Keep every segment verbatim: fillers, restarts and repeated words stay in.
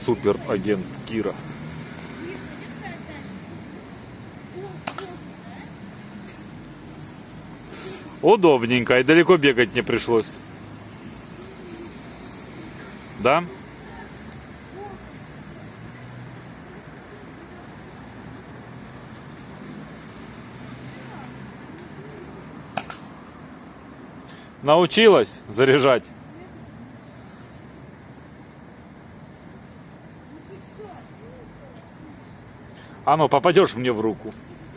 супер агент Кира. Удобненько, и далеко бегать не пришлось. Да? Научилась заряжать? А ну, попадешь мне в руку.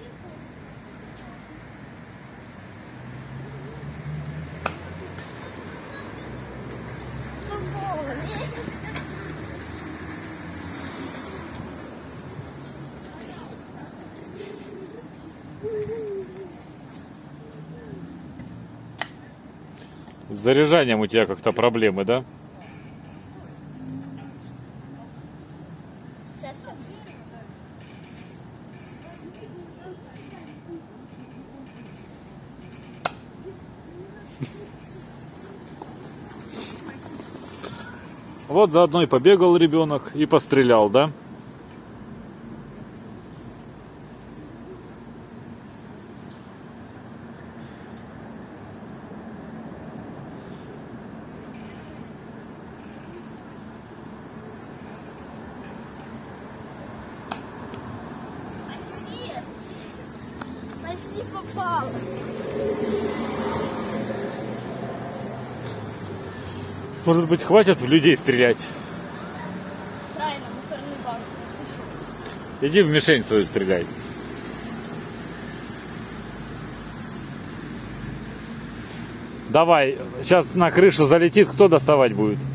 С заряжанием у тебя как-то проблемы, да? Сейчас, сейчас. Вот заодно и побегал ребенок, и пострелял, да? Почти. Почти попал. Может быть, хватит в людей стрелять? Правильно, мусорный бак. Иди в мишень свою стреляй. Давай, сейчас на крышу залетит, кто доставать будет?